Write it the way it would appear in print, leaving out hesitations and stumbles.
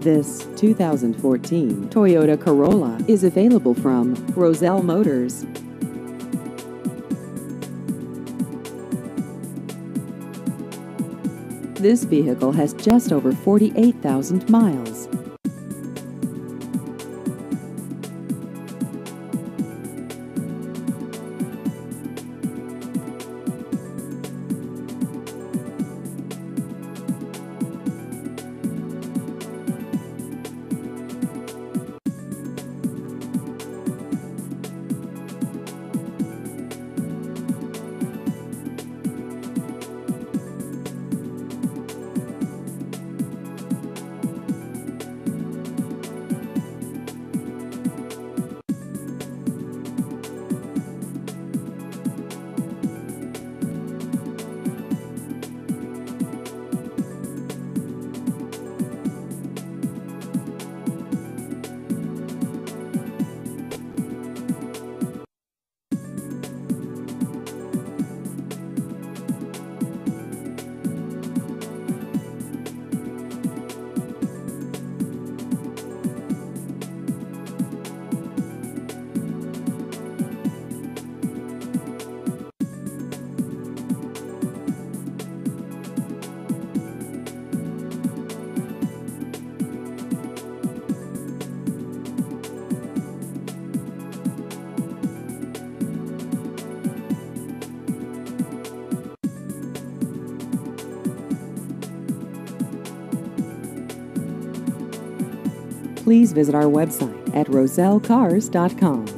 This 2014 Toyota Corolla is available from Roselle Motors. This vehicle has just over 48,000 miles. Please visit our website at rosellecars.com.